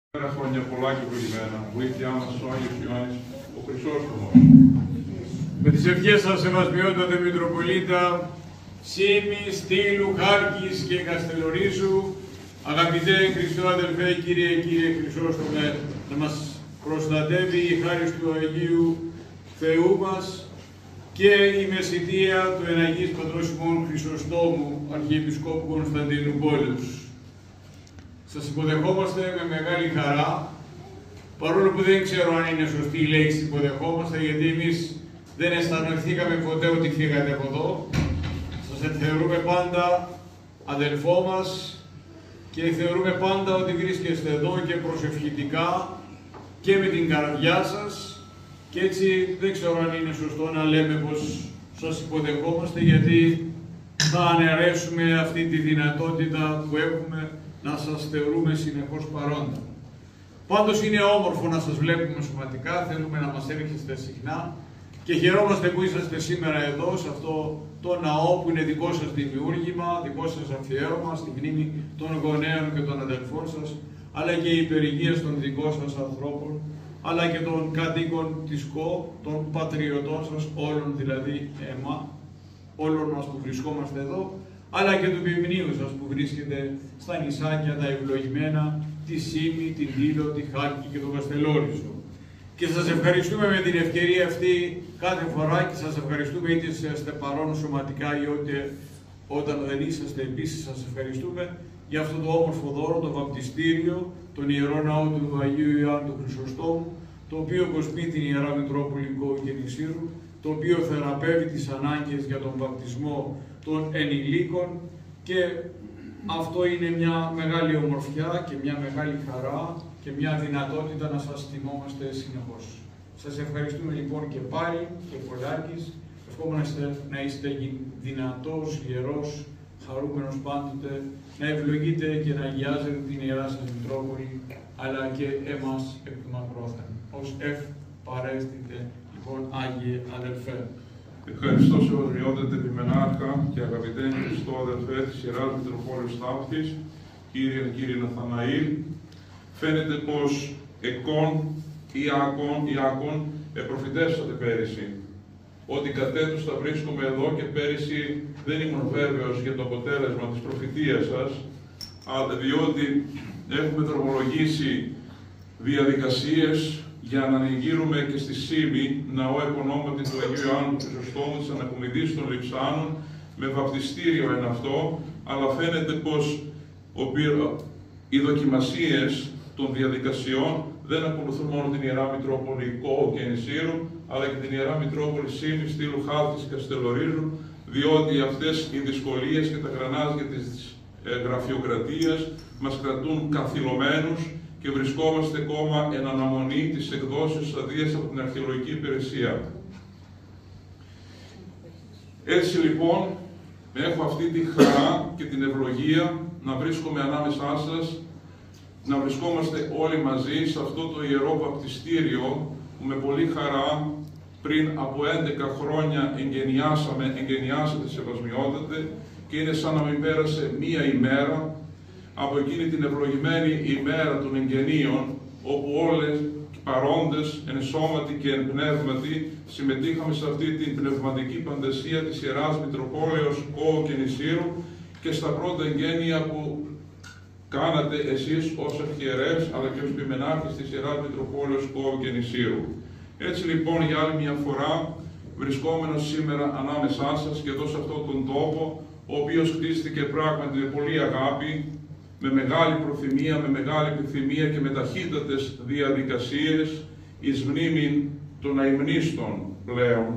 Ένα χρόνια πολλά και προηγμένα, βοήθειά μας ο Άγιος Ιωάννης, ο Χρυσόστομος. Με τις ευχές σας, Σεβασμιότατε Μητροπολίτα, Σήμη, Στήλου, Χάλκης και Καστελορίζου, αγαπητέ Χριστό αδελφέ, Κύριε Χρυσόστομε, να μας προστατεύει η χάρις του Αγίου Θεού μας και η μεσητεία του Εναγής Πατρός ημών Χρυσοστόμου, Αρχιεπισκόπου Κωνσταντινούπολης. Σας υποδεχόμαστε με μεγάλη χαρά, παρόλο που δεν ξέρω αν είναι σωστή η λέξη υποδεχόμαστε, γιατί εμείς δεν αισθανθήκαμε ποτέ ότι φύγατε από εδώ. Σας θεωρούμε πάντα αδελφό μας και θεωρούμε πάντα ότι βρίσκεστε εδώ και προσευχητικά και με την καρδιά σας, και έτσι δεν ξέρω αν είναι σωστό να λέμε πως σας υποδεχόμαστε, γιατί θα αναιρέσουμε αυτή τη δυνατότητα που έχουμε να σας θεωρούμε συνεχώς παρόντα. Πάντως είναι όμορφο να σας βλέπουμε σωματικά, θέλουμε να μας έρχεστε συχνά και χαιρόμαστε που είσαστε σήμερα εδώ, σε αυτό το ναό που είναι δικό σας δημιούργημα, δικό σας αφιέρωμα, στη μνήμη των γονέων και των αδελφών σας, αλλά και η υπερηγία των δικών σας ανθρώπων, αλλά και των κατοίκων της ΚΟ, των πατριωτών σας, όλων δηλαδή όλων μας που βρισκόμαστε εδώ, αλλά και του ποιμνίου σας που βρίσκεται στα νησάκια τα ευλογημένα, τη Σήμη, την Τήλο, τη Χάλκη και τον Καστελόριζο. Και σας ευχαριστούμε με την ευκαιρία αυτή κάθε φορά και σας ευχαριστούμε είτε είστε παρόν σωματικά ή όταν δεν είσαστε επίσης σας ευχαριστούμε για αυτό το όμορφο δώρο, το βαπτιστήριο, τον Ιερό Ναό του Αγίου Ιωάννου του Χρυσοστόμου, το οποίο κοσμεί την Ιερά Μητρόπολη Κο και Νησίρου, το οποίο θεραπεύει τις ανάγκες για τον βαπτισμό των ενηλίκων, και αυτό είναι μια μεγάλη ομορφιά και μια μεγάλη χαρά και μια δυνατότητα να σας θυμόμαστε συνεχώς. Σας ευχαριστούμε λοιπόν και πάλι και πολλάκις. Ευχόμαστε να είστε δυνατός, ιερός, χαρούμενος πάντοτε, να ευλογείτε και να αγιάζετε την Ιερά σας Μητρόπολη, αλλά και εμάς εκ του μακρόθεν. Ως παρέστητε λοιπόν Άγιε αδελφέ. Ευχαριστώ Σεβασμιότατε Επιμενάρχα και αγαπητέ Χριστό αδελφέ της Ιεράς Μητροπόλης Σταύτης, κύριε Ναθαναήλ. Φαίνεται πως Ιάκων προφητεύσατε πέρυσι ότι κατ' έτους θα βρίσκομαι εδώ, και πέρυσι δεν ήμουν βέβαιος για το αποτέλεσμα της προφητείας σας, διότι έχουμε δρομολογήσει διαδικασίες για να ανοιγείρουμε και στη Σήμη ναό επωνόματι του Αγίου Ιωάννου του Χρυσοστόμου της Ανακομιδής των Λειψάνων, με βαπτιστήριο εν αυτό, αλλά φαίνεται πως οι δοκιμασίες των διαδικασιών δεν ακολουθούν μόνο την Ιερά Μητρόπολη Κο και Νησίρου, αλλά και την Ιερά Μητρόπολη Σήμη, Στήλου, Χάλκης και Καστελορίζου, διότι αυτές οι δυσκολίες και τα γρανάζια της γραφειοκρατίας μας κρατούν καθυλωμένους και βρισκόμαστε ακόμα εν αναμονή της εκδόσεως αδείας από την Αρχαιολογική Υπηρεσία. Έτσι λοιπόν, έχω αυτή τη χαρά και την ευλογία να βρίσκομαι ανάμεσά σας, να βρισκόμαστε όλοι μαζί σε αυτό το ιερό βαπτιστήριο που με πολύ χαρά πριν από 11 χρόνια εγκαινιάσατε Σεβασμιότατε, και είναι σαν να μην πέρασε μία ημέρα από εκείνη την ευλογημένη ημέρα των εγγενείων, όπου όλες οι παρόντες εν σώματι και εν πνεύματι συμμετείχαμε σε αυτή την πνευματική παντεσία της Ιεράς Μητροπόλεως Κο και Νησίρου και στα πρώτα εγγένεια που κάνατε εσείς ως αρχιερεύς, αλλά και ως ποιμενάρχης της Ιεράς Μητροπόλεως Κο και Νησίρου. Έτσι λοιπόν, για άλλη μια φορά, βρισκόμενος σήμερα ανάμεσά σας και εδώ σε αυτόν τον τόπο, ο οποίος χτίστηκε πράγματι με πολύ αγάπη, με μεγάλη προθυμία, με μεγάλη επιθυμία και με ταχύτατες διαδικασίες, εις μνήμην των αημνίστων πλέον,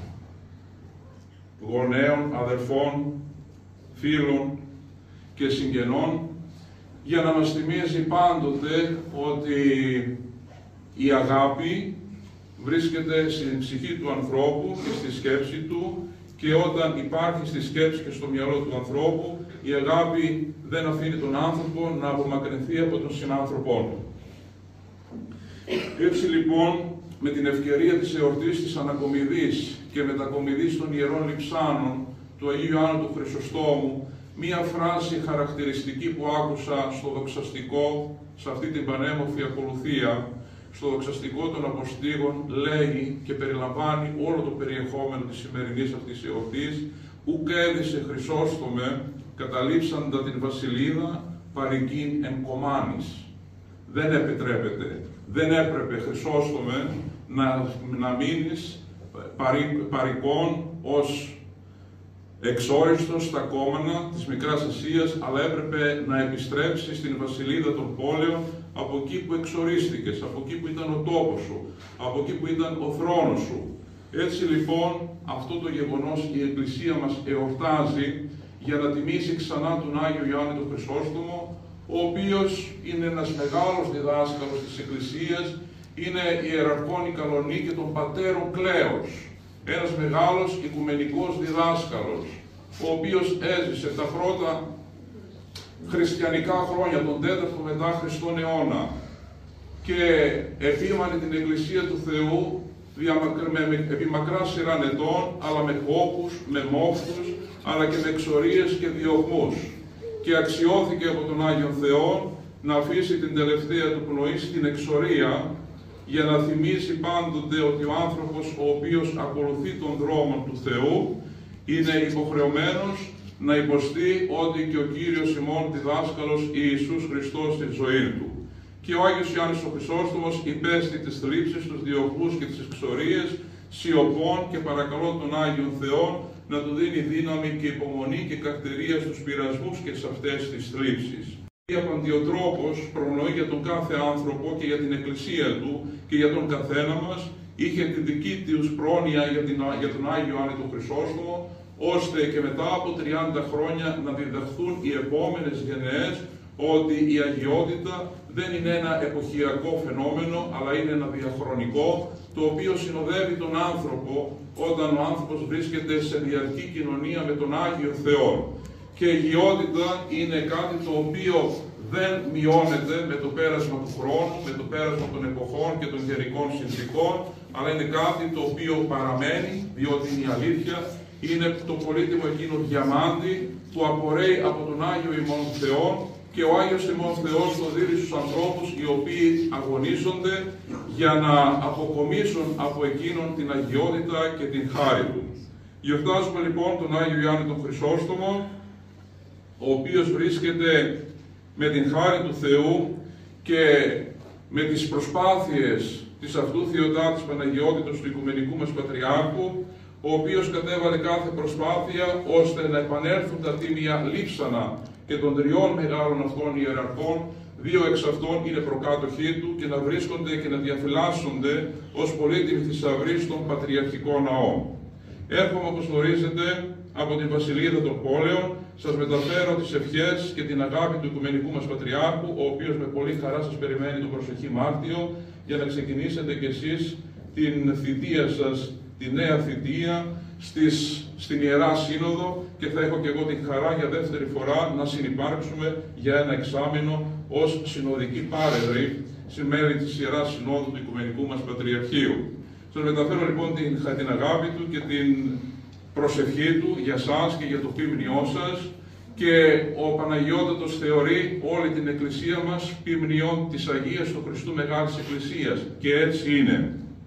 γονέων, αδερφών, φίλων και συγγενών, για να μας θυμίζει πάντοτε ότι η αγάπη βρίσκεται στην ψυχή του ανθρώπου και στη σκέψη του, και όταν υπάρχει στη σκέψη και στο μυαλό του ανθρώπου, η αγάπη δεν αφήνει τον άνθρωπο να απομακρυνθεί από τον συνάνθρωπό του. Έτσι λοιπόν, με την ευκαιρία της εορτής της Ανακομιδής και μετακομιδής των Ιερών Λειψάνων του Αγίου Ιωάννου του Χρυσοστόμου, μία φράση χαρακτηριστική που άκουσα στο δοξαστικό σε αυτή την πανέμορφη ακολουθία, στο δοξαστικό των Αποστήγων λέγει και περιλαμβάνει όλο το περιεχόμενο της σημερινής αυτής εορτής, «Ουκ έδισε Χρυσόστομε, καταλήψαντα την βασιλίδα, παρικήν εν κομμάνης». Δεν επιτρέπεται, δεν έπρεπε Χρυσόστομε να μείνεις παρικών ως εξόριστος στα κόμματα της Μικράς Ασίας, αλλά έπρεπε να επιστρέψεις στην βασιλίδα των πόλεων, από εκεί που εξορίστηκες, από εκεί που ήταν ο τόπος σου, από εκεί που ήταν ο θρόνος σου. Έτσι λοιπόν, αυτό το γεγονός η Εκκλησία μας εορτάζει για να τιμήσει ξανά τον Άγιο Ιωάννη τον Χρυσόστομο, ο οποίος είναι ένας μεγάλος διδάσκαλος της Εκκλησίας, είναι ιεραρχών Ικαλονή και των πατέρων Κλέος, ένας μεγάλος οικουμενικός διδάσκαλος, ο οποίος έζησε τα πρώτα χριστιανικά χρόνια, τον 4ο μετά Χριστόν αιώνα, και επίμανε την Εκκλησία του Θεού επί μακρά σειρά ετών, αλλά με κόπους, με μόχθους, αλλά και με εξορίες και διωγμούς. Και αξιώθηκε από τον Άγιον Θεό να αφήσει την τελευταία του πνοή στην εξορία, για να θυμίσει πάντοτε ότι ο άνθρωπος ο οποίος ακολουθεί τον δρόμο του Θεού είναι υποχρεωμένος να υποστεί ότι και ο Κύριος ημών διδάσκαλος Ιησούς Χριστός στη ζωή του. Και ο Άγιος Ιωάννης ο Χρυσόστομος υπέστη τις θλίψεις, τους διωγμούς και τις εξορίες, σιωπών, και παρακαλώ τον Άγιον Θεό να του δίνει δύναμη και υπομονή και καρτερία στους πειρασμούς και σε αυτές τις θλίψεις. Η Παντιοτρόπος προνοεί για τον κάθε άνθρωπο και για την Εκκλησία του και για τον καθένα μας, είχε την δική τους πρόνοια για τον Άγιο Ιωάννη τον Χρυσόστομο, ώστε και μετά από 30 χρόνια να διδαχθούν οι επόμενες γενναίες ότι η αγιότητα δεν είναι ένα εποχιακό φαινόμενο, αλλά είναι ένα διαχρονικό, το οποίο συνοδεύει τον άνθρωπο όταν ο άνθρωπος βρίσκεται σε διαρκή κοινωνία με τον Άγιο Θεό. Και η αγιότητα είναι κάτι το οποίο δεν μειώνεται με το πέρασμα του χρόνου, με το πέρασμα των εποχών και των καιρικών συνθηκών, αλλά είναι κάτι το οποίο παραμένει, διότι η αλήθεια είναι το πολύτιμο εκείνο διαμάντι που απορρέει από τον Άγιο ημών Θεό, και ο Άγιος ημών Θεός το δίδει στους ανθρώπους οι οποίοι αγωνίζονται για να αποκομίσουν από εκείνον την αγιότητα και την χάρη του. Γιορτάζουμε λοιπόν τον Άγιο Ιωάννη τον Χρυσόστομο, ο οποίος βρίσκεται με την χάρη του Θεού και με τις προσπάθειες της αυτού Θεοτάτης Παναγιότητος του Οικουμενικού μας Πατριάρχου, ο οποίος κατέβαλε κάθε προσπάθεια ώστε να επανέλθουν τα τίμια λείψανα και των τριών μεγάλων αυτών ιεραρχών, δύο εξ αυτών είναι προκάτοχοί του, και να βρίσκονται και να διαφυλάσσονται ως πολύτιμοι θησαυροί στον Πατριαρχικό Ναό. Έρχομαι, όπως γνωρίζετε, από την Βασιλίδα των Πόλεων, σας μεταφέρω τις ευχές και την αγάπη του Οικουμενικού μας Πατριάρχου, ο οποίος με πολύ χαρά σας περιμένει τον προσεχή Μάρτιο, για να ξεκινήσετε κι εσείς την θητεία σας, τη νέα θητεία, στην Ιερά Σύνοδο, και θα έχω και εγώ την χαρά για δεύτερη φορά να συνυπάρξουμε για ένα εξάμηνο ως συνοδικοί πάρεδροι μέλη της Ιεράς Συνόδου του Οικουμενικού μας Πατριαρχείου. Σας μεταφέρω λοιπόν την αγάπη του και την προσευχή του για σας και για το ποίμνιό σας, και ο Παναγιώτατος θεωρεί όλη την Εκκλησία μας ποίμνιον της Αγίας του Χριστού Μεγάλης Εκκλησίας, και έτσι είναι.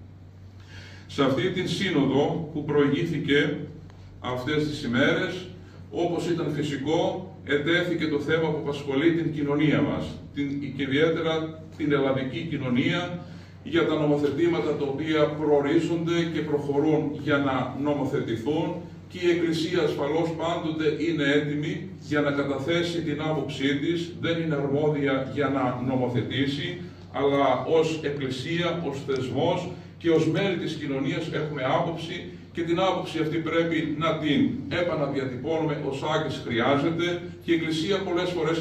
Σε αυτή την σύνοδο που προηγήθηκε αυτές τις ημέρες, όπως ήταν φυσικό, ετέθηκε το θέμα που απασχολεί την κοινωνία μας, και ιδιαίτερα την ελλαδική κοινωνία, για τα νομοθετήματα τα οποία προορίζονται και προχωρούν για να νομοθετηθούν, και η Εκκλησία ασφαλώς πάντοτε είναι έτοιμη για να καταθέσει την άποψή της, δεν είναι αρμόδια για να νομοθετήσει, αλλά ως Εκκλησία, ως θεσμός και ως μέλη της κοινωνίας έχουμε άποψη, και την άποψη αυτή πρέπει να την επαναδιατυπώνουμε ως άγκης χρειάζεται, και η Εκκλησία πολλές φορές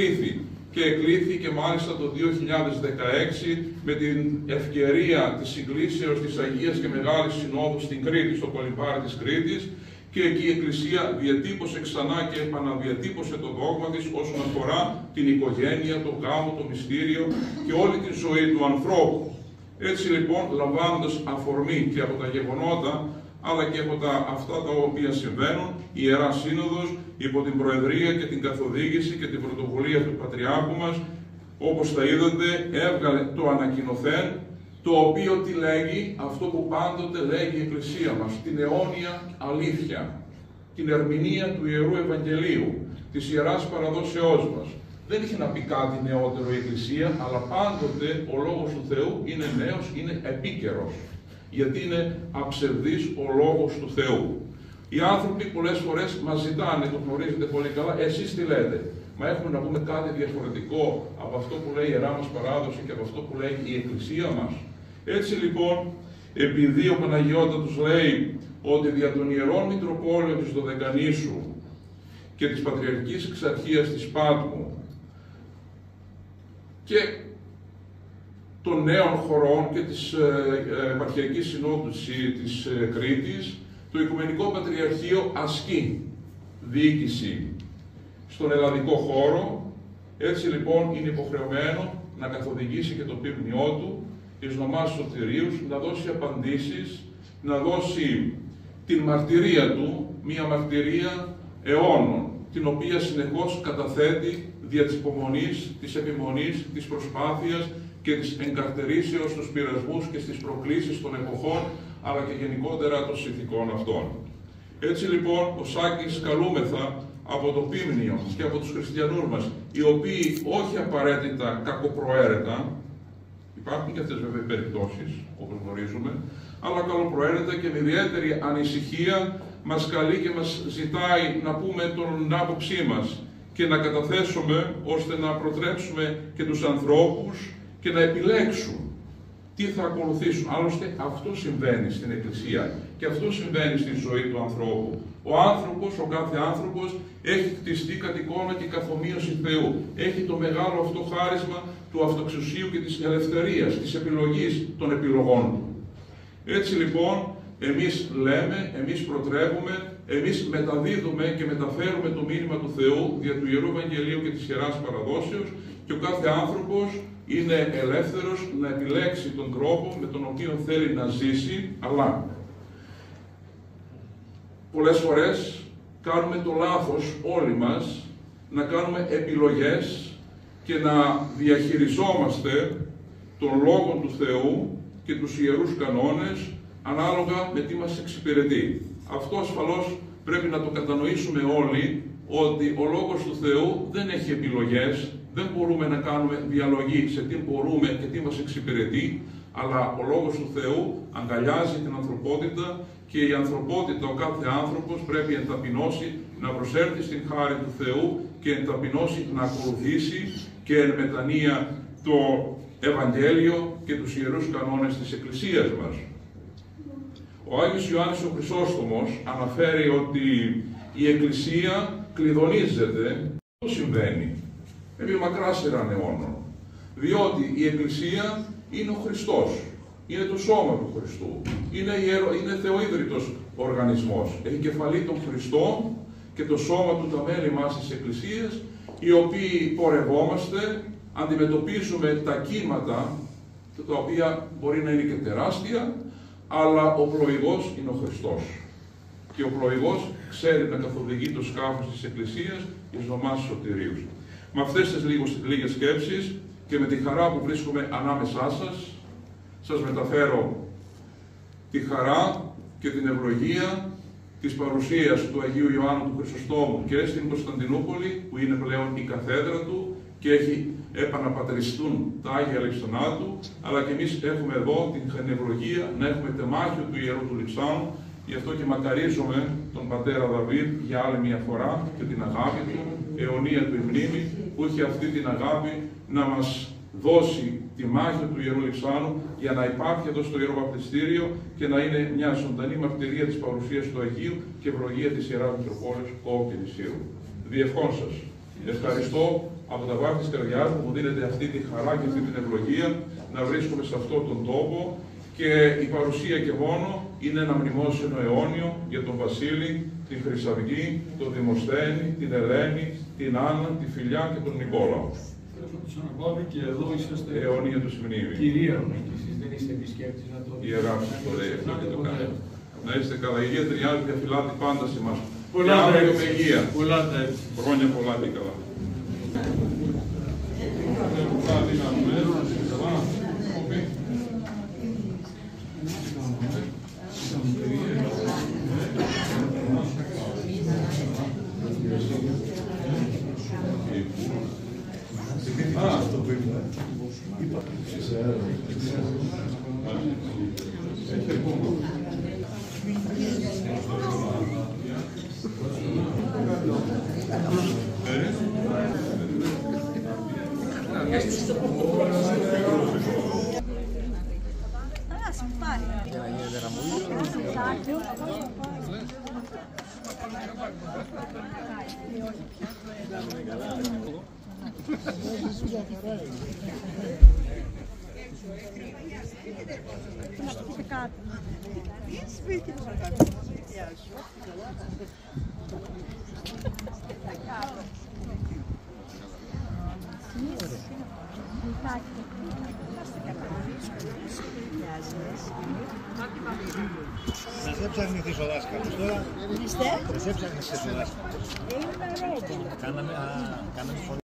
εκλήθη και μάλιστα το 2016 με την ευκαιρία της συγκλήσεως της Αγίας και Μεγάλης Συνόδου στην Κρήτη, στο Κολυμπάρι της Κρήτης, και εκεί η Εκκλησία διατύπωσε ξανά και επαναδιατύπωσε το δόγμα της όσον αφορά την οικογένεια, το γάμο, το μυστήριο και όλη τη ζωή του ανθρώπου. Έτσι λοιπόν, λαμβάνοντας αφορμή και από τα γεγονότα, αλλά και από αυτά τα οποία συμβαίνουν, η Ιερά Σύνοδος, υπό την Προεδρία και την καθοδήγηση και την πρωτοβουλία του Πατριάρχου μας, όπως θα είδατε, έβγαλε το ανακοινωθέν, το οποίο τι λέγει, αυτό που πάντοτε λέγει η Εκκλησία μας, την αιώνια αλήθεια, την ερμηνεία του Ιερού Ευαγγελίου, της Ιεράς Παραδόσεώς μας. Δεν είχε να πει κάτι νεότερο η Εκκλησία, αλλά πάντοτε ο Λόγος του Θεού είναι νέος, είναι επίκαιρος, γιατί είναι αψευδής ο Λόγος του Θεού. Οι άνθρωποι πολλές φορές μας ζητάνε, το γνωρίζετε πολύ καλά, εσείς τι λέτε. Μα έχουμε να πούμε κάτι διαφορετικό από αυτό που λέει η Ιερά μας Παράδοση και από αυτό που λέει η Εκκλησία μας. Έτσι λοιπόν, επειδή ο Παναγιώτατος λέει ότι δια των Ιερών Μητροπόλεων της Δωδεκανήσου και της Πατριαρχικής Εξαρχίας της Πάτμου και των νέων χωρών και της Επαρχιακής Συνόδου της Κρήτης, το Οικουμενικό Πατριαρχείο ασκεί διοίκηση στον ελλαδικό χώρο. Έτσι λοιπόν είναι υποχρεωμένο να καθοδηγήσει και το πίμνιό του, εις νομάς σωτηρίους, να δώσει απαντήσεις, να δώσει την μαρτυρία του, μία μαρτυρία αιώνων, την οποία συνεχώς καταθέτει δια της υπομονής, της επιμονής, της προσπάθειας και της εγκαρτερήσεως στους πειρασμούς και στις προκλήσεις των εποχών, αλλά και γενικότερα των συνθηκών αυτών. Έτσι λοιπόν, ο Σάκης καλούμεθα από το πίμνιο και από τους χριστιανούς μας, οι οποίοι όχι απαραίτητα κακοπροαίρετα, υπάρχουν και αυτές βέβαια περιπτώσεις, όπως γνωρίζουμε, αλλά καλοπροαίρετα και με ιδιαίτερη ανησυχία μας καλεί και μας ζητάει να πούμε τον άποψή μας και να καταθέσουμε ώστε να προτρέψουμε και τους ανθρώπους και να επιλέξουν τι θα ακολουθήσουν. Άλλωστε αυτό συμβαίνει στην Εκκλησία και αυτό συμβαίνει στη ζωή του ανθρώπου. Ο άνθρωπος, ο κάθε άνθρωπος έχει κτιστεί κατ' εικόνα και καθομοίωση Θεού. Έχει το μεγάλο αυτό χάρισμα του αυτοεξουσίου και της ελευθερίας, της επιλογής των επιλογών του. Έτσι λοιπόν, εμείς λέμε, εμείς προτρέπουμε, εμείς μεταδίδουμε και μεταφέρουμε το μήνυμα του Θεού δια του Ιερού Ευαγγελίου και της Ιεράς Παραδόσεως και ο κάθε άνθρωπος είναι ελεύθερος να επιλέξει τον τρόπο με τον οποίο θέλει να ζήσει, αλλά πολλές φορές κάνουμε το λάθος όλοι μας να κάνουμε επιλογές και να διαχειριζόμαστε τον Λόγο του Θεού και τους Ιερούς Κανόνες ανάλογα με τι μας εξυπηρετεί. Αυτό ασφαλώς πρέπει να το κατανοήσουμε όλοι, ότι ο Λόγος του Θεού δεν έχει επιλογές, δεν μπορούμε να κάνουμε διαλογή σε τι μπορούμε και τι μας εξυπηρετεί, αλλά ο Λόγος του Θεού αγκαλιάζει την ανθρωπότητα και η ανθρωπότητα, ο κάθε άνθρωπος πρέπει εν ταπεινώσει να προσέλθει στην χάρη του Θεού και εν ταπεινώσει να ακολουθήσει και εν μετανία το Ευαγγέλιο και τους Ιερούς Κανόνες της Εκκλησίας μας. Ο Άγιος Ιωάννης ο Χρυσόστομος αναφέρει ότι η Εκκλησία κλειδονίζεται. Αυτό συμβαίνει επί μακρά σειρά αιώνων. Διότι η Εκκλησία είναι ο Χριστός, είναι το σώμα του Χριστού, είναι θεοίδρυτος οργανισμός. Έχει κεφαλή τον Χριστό και το σώμα του τα μέλη μας της Εκκλησίας, οι οποίοι πορευόμαστε, αντιμετωπίζουμε τα κύματα, τα οποία μπορεί να είναι και τεράστια, αλλά ο πλοηγός είναι ο Χριστός. Και ο πλοηγός ξέρει να καθοδηγεί το σκάφος της Εκκλησίας εις νομάς σωτηρίους. Με αυτές τις λίγες σκέψεις και με τη χαρά που βρίσκομαι ανάμεσά σας, σας μεταφέρω τη χαρά και την ευλογία της παρουσίας του Αγίου Ιωάννου του Χρυσοστόμου και στην Κωνσταντινούπολη, που είναι πλέον η καθέδρα του και έχει επαναπατριστούν τα Άγια Λειψανά του, αλλά και εμείς έχουμε εδώ την ευλογία να έχουμε τεμάχιο του Ιερού του Λειψάνου. Γι' αυτό και μακαρίζουμε τον πατέρα Δαβίδ για άλλη μια φορά και την αγάπη του, αιωνία του η μνήμη, που έχει αυτή την αγάπη να μας δώσει τη μάχη του Ιερού Λειψάνου για να υπάρχει εδώ στο Ιερό Βαπτιστήριο και να είναι μια ζωντανή μαρτυρία της παρουσίας του Αγίου και ευλογία της Ιεράς Μητροπόλεως Κόου και Νησίου. Διευχών σας. Ευχαριστώ από τα βάθη της καρδιάς μου που μου δίνετε αυτή τη χαρά και αυτή την ευλογία να βρίσκομαι σε αυτόν τον τόπο, και η παρουσία και μόνο είναι ένα μνημόσυνο αιώνιο για τον Βασίλη, την Χρυσαυγή, τον Δημοσθένη, την Ελένη, την Άννα, τη Φιλιά και τον Νικόλαο. Και εδώ είσαστε αιώνια του μνήμη. κυρία μου, και εσείς δεν είστε επισκέπτης να το Ιερά σας το λέει αυτό και το κάνει. Να είστε καλά. Η Αγία Τριάδη διαφυλάται πάντα σε εμάς. Πολλά τα έτσι. Υγεία. Πολλά τα έτσι. Χρόνια πολλά και καλά. καλά, τι κάνουμε, καλά, Μας έψαχνες ο δάσκαλος τώρα. Είστε? Μας έψαχνες ο δάσκαλος. Είναι ρόμπο. Κάναμε